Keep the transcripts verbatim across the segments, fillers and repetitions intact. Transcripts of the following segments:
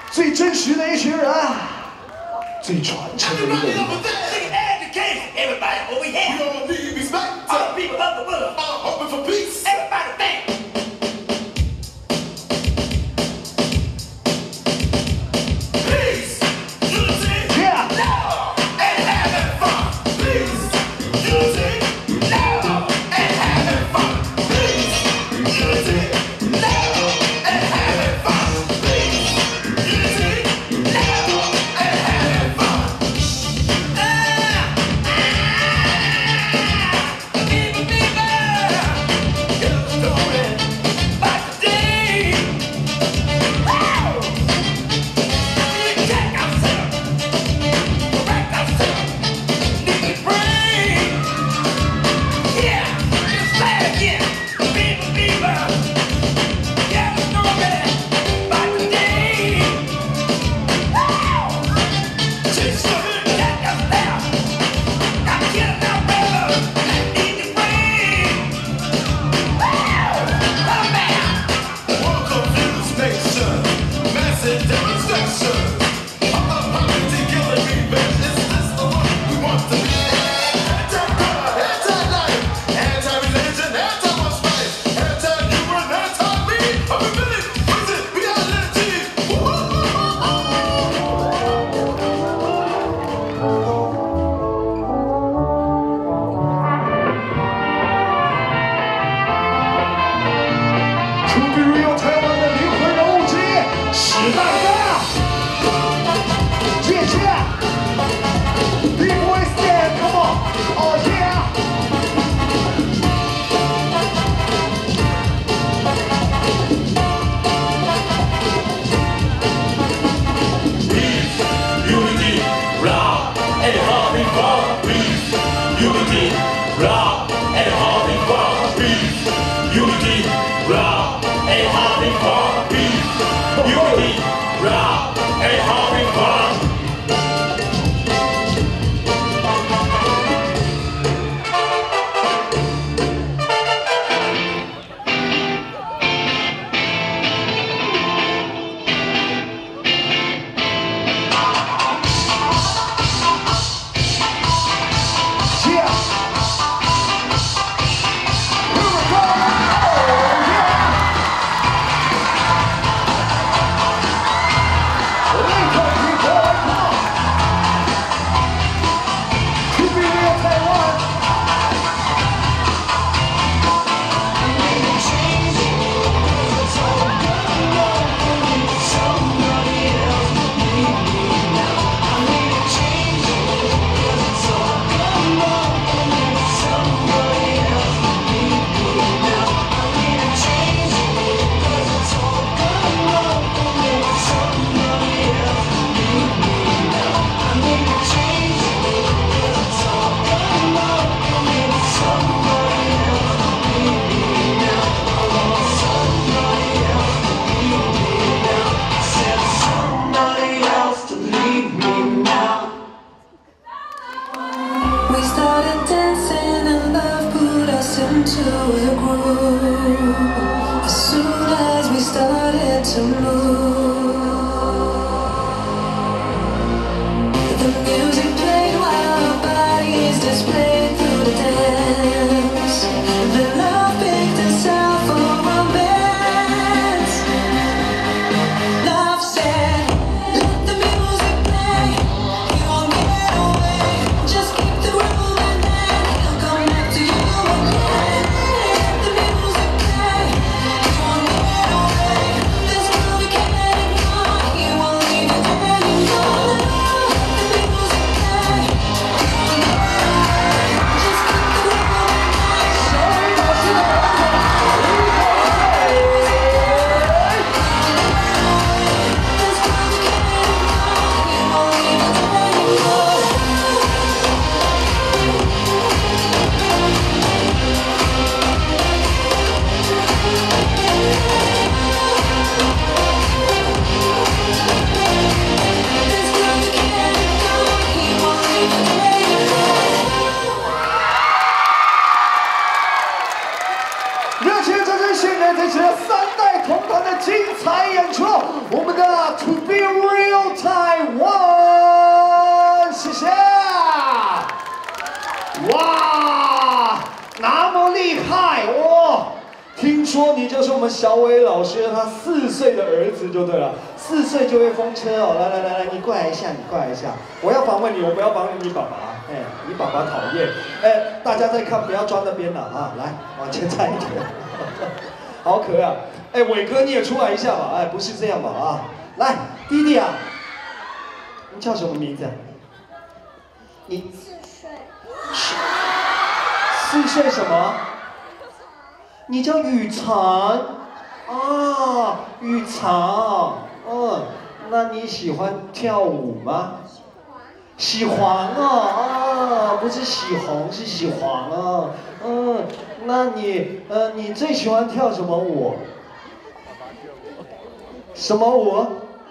最真实的一群人，最传承的一个人。 Everybody over here. We all need respect. All the people of the world. All hoping for peace. Everybody think. Peace, unity, Yeah. love, and having fun. Peace, unity, love, and having fun. Peace, unity, love, and having fun. Peace, unity, love, and having fun. Ah. Ladies 说你就是我们小伟老师他四岁的儿子就对了，四岁就会风车哦。来来来来，你过来一下，你过来一下。我要访问你，我不要访问你爸爸。哎，你爸爸讨厌。哎，大家在看，不要抓那边了啊！来，往前站一点。好可爱。哎，伟哥你也出来一下吧。哎，不是这样吧啊？来，弟弟啊，你叫什么名字？你四岁。 四岁什么？你叫雨辰啊，雨辰，嗯，那你喜欢跳舞吗？喜欢啊，啊，不是喜红，是喜欢啊，嗯，那你，呃，你最喜欢跳什么舞？什么舞？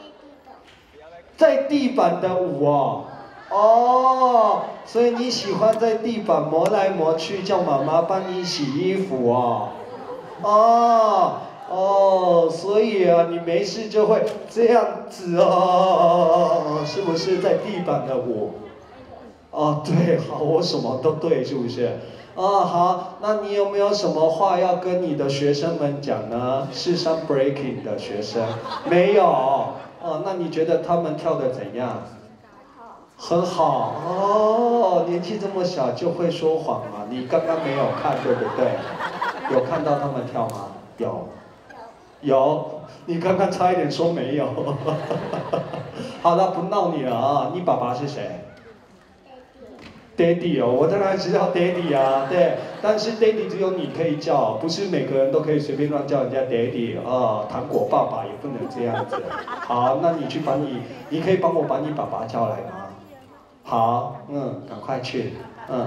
在地板的舞哦。哦，所以你喜欢在地板磨来磨去，叫妈妈帮你洗衣服哦。哦哦，所以啊，你没事就会这样子哦，是不是在地板的舞？哦，对，好，我什么都对，是不是？哦，好，那你有没有什么话要跟你的学生们讲呢？是上 breaking 的学生没有？哦，那你觉得他们跳得怎样？很好哦，年纪这么小就会说谎嘛？你刚刚没有看对不对？有看到他们跳吗？有，有，你刚刚差一点说没有。好了，不闹你了啊！你爸爸是谁？爹地哦，我当然知道爹地啊，对，但是爹地只有你可以叫，不是每个人都可以随便乱叫人家爹地啊。糖果爸爸也不能这样子。好，那你去把你，你可以帮我把你爸爸叫来吗？好，嗯，赶快去，嗯，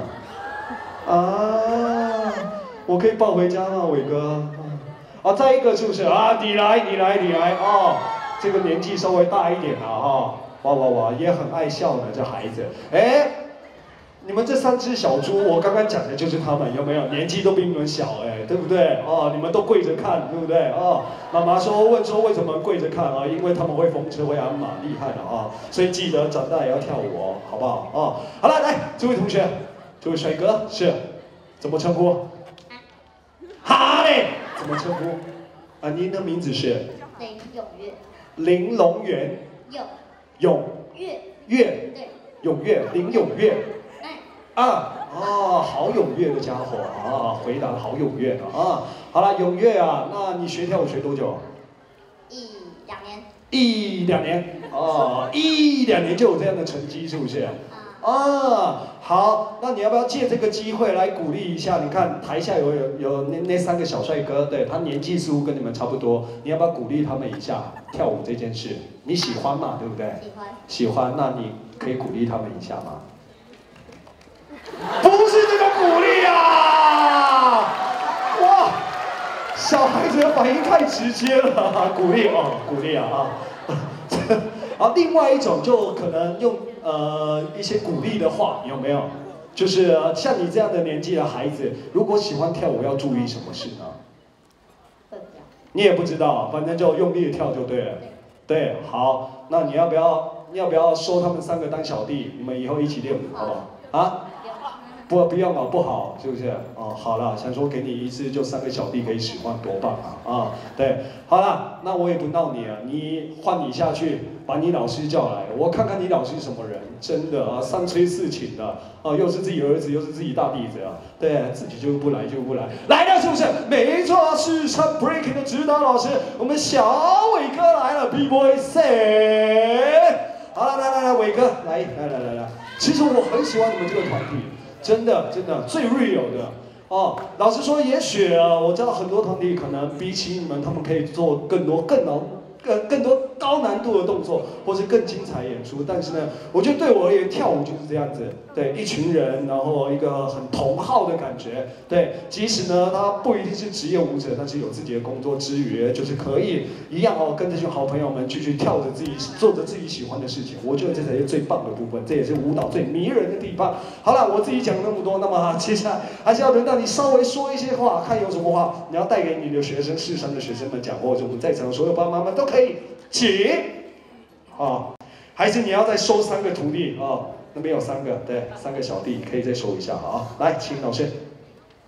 啊，我可以抱回家吗，伟哥？啊，再一个是不是啊？你来，你来，你来哦，这个年纪稍微大一点了哈，哇哇哇，也很爱笑呢，这孩子，哎。你们这三只小猪，我刚刚讲的就是他们，有没有？年纪都比你们小，哎，对不对？哦，你们都跪着看，对不对？哦，妈妈说问说为什么跪着看啊？因为他们会风车，会鞍马，厉害的啊！所以记得长大也要跳舞哦，好不好？哦，好了，来，这位同学，这位帅哥是怎么称呼？哈嘞，怎么称呼？啊，您的名字是？ 林永月。 林龙源。 永。 永。 月。 月。 对。 永月，林永月。啊，哦，好踊跃的家伙啊！回答的好踊跃的啊！好了，踊跃啊，那你学跳舞学多久？ 一两年。 一两年哦，一两年就有这样的成绩，是不是？啊，好，那你要不要借这个机会来鼓励一下？你看台下有有有那那三个小帅哥，对他年纪似乎跟你们差不多，你要不要鼓励他们一下跳舞这件事？你喜欢嘛？对不对？ 喜欢。 喜欢，那你可以鼓励他们一下吗？不是这个鼓励啊！哇，小孩子的反应太直接了，鼓励哦，鼓励啊啊！啊，另外一种就可能用呃一些鼓励的话，有没有？就是像你这样的年纪的孩子，如果喜欢跳舞，要注意什么事呢？ 不知道。 你也不知道，反正就用力的跳就对了。对，好，那你要不要要不要收他们三个当小弟？你们以后一起练舞，好不好？啊？不，不要嘛，不好，是不是？哦，好了，想说给你一次就三个小弟可以使唤，多棒啊！啊，对，好了，那我也不闹你啊，你换你下去，把你老师叫来，我看看你老师什么人，真的啊，三催四请的，啊，又是自己儿子，又是自己大弟子啊，对，自己就不来就不来，来了是不是？没错，是唱 breaking 的指导老师，我们小伟哥来了 ，B boy say， 好了，来来来，伟哥，来来来来来，其实我很喜欢你们这个团体。真的，真的最 real 的哦。老实说，也许啊，我知道很多团体可能比起你们，他们可以做更多、更难、更更多高难度的动作，或是更精彩演出。但是呢，我觉得对我而言，跳舞就是这样子，对，一群人，然后一个很同好的感觉。对，即使呢，他不一定是职业舞者，但是有自己的工作之余，就是可以一样哦，跟这群好朋友们继续跳着自己做着自己喜欢的事情。我觉得这才是最棒的部分，这也是舞蹈最迷人的地方。好了，我自己讲那么多，那么接下来还是要轮到你稍微说一些话，看有什么话你要带给你的学生、视山的学生们讲，或者我们在场的所有爸爸妈妈都可以，请啊，还是你要再收三个徒弟啊？那边有三个，对，三个小弟可以再收一下啊。来，请老师。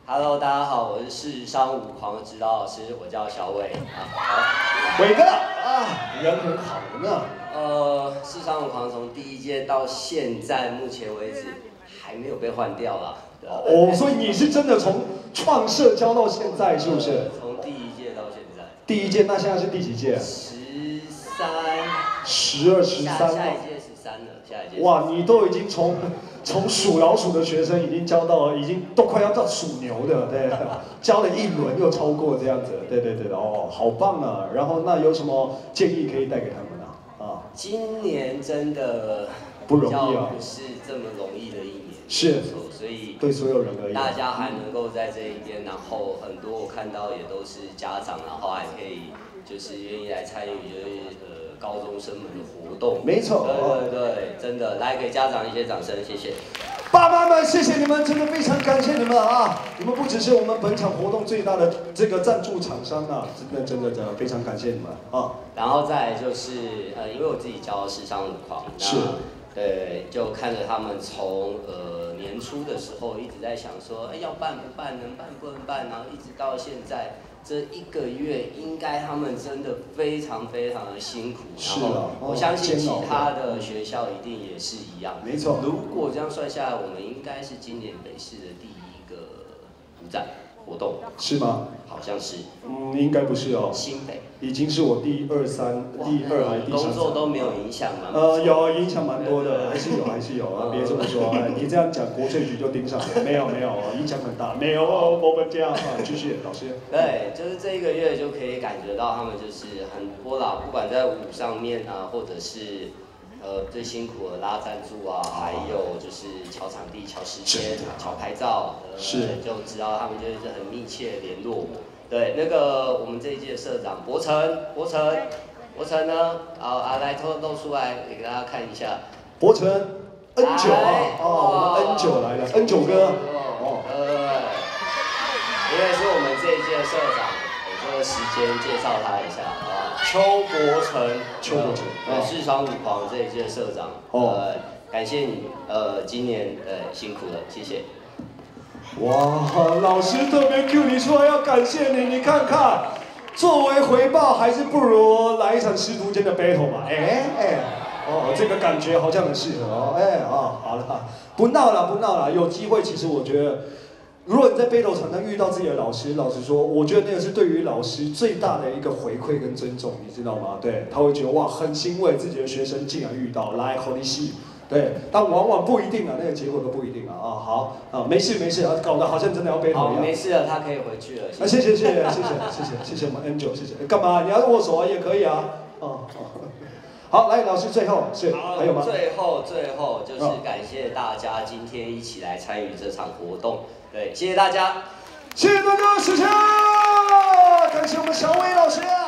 Hello， 大家好，我是世商舞狂的指导老师，我叫小伟。啊， 伟哥啊，人很好呢。 呃，世商舞狂从第一届到现在，目前为止还没有被换掉啦。 哦，所以你是真的从创社教到现在，是不是？ 从第一届到现在。 第一届，那现在是第几届？ 十三。 十二、十三。 下下一届十三了，下一届。 哇，你都已经从从属老鼠的学生已经教到，已经都快要到属牛的，对，教了一轮又超过这样子，对对对，哦，好棒啊！然后那有什么建议可以带给他们啊？啊， 今年真的不容易啊， 不是这么容易的一年， 是， 所以对所有人而言， 大家还能够在这一边，然后很多我看到也都是家长，然后还可以就是愿意来参与，就是呃高中生们的活动， 没错， 对对对，真的来给家长一些掌声，谢谢。 爸妈们，谢谢你们，真的非常感谢你们啊！你们不只是我们本场活动最大的这个赞助厂商啊，真的真的真的非常感谢你们啊！ 然后再来就是呃，因为我自己教世商舞狂， 是， 对，就看着他们从呃年初的时候一直在想说，哎，要办不办，能办不能办，然后一直到现在这一个月，应该他们真的非常非常的辛苦。 是啊，我相信其他的学校一定也是一样。 没错。 如果这样算下来，我们应该是今年北市的第一个舞展活动。 是吗？ 好像是。 嗯，应该不是哦。 新北。 已经是我第二三、第二还是第三？ 工作都没有影响吗？ 呃，有影响蛮多的，还是有，还是有啊！别这么说，哎，你这样讲，国税局就盯上了。没有，没有，影响很大。没有，我们这样啊，继续，老师。 对，就是这一个月就可以感觉到他们就是很多啦，不管在舞上面啊，或者是呃最辛苦的拉赞助啊，还有就是瞧场地、瞧时间、瞧拍照，呃， 是， 就知道他们就是很密切联络我。对，那个我们这一届社长博成，博成，博成呢，啊啊，来偷偷露出来给大家看一下。 博成 N 九啊，哦，我们 N 九来了 ，N 九哥， 哦，呃，因为是我们这一届社长，我这个时间介绍他一下啊，邱博成， 邱博成， 呃，世商舞狂这一届社长，呃，感谢你，呃，今年呃辛苦了，谢谢。 哇，老师特别 Q 你出来要感谢你，你看看，作为回报还是不如来一场师徒间的 battle 吧。哎哎，哦，这个感觉好像很适合哦。哎啊，好了，不闹了不闹了，有机会其实我觉得，如果你在 battle 场上遇到自己的老师，老实说，我觉得那个是对于老师最大的一个回馈跟尊重，你知道吗？对，他会觉得哇，很欣慰自己的学生竟然遇到，来 Holy shit。对，但往往不一定啊，那个结果都不一定啊。啊，好啊，没事没事啊，搞得好像真的要背头一样。 没事了，他可以回去了。 啊，谢谢谢谢谢谢谢谢谢谢我们 N 九，谢谢。干嘛？你要握手啊也可以啊。哦好，来老师最后是还有吗？ 最后最后就是感谢大家今天一起来参与这场活动。对，谢谢大家， 谢谢大家，谢谢，感谢我们小伟老师。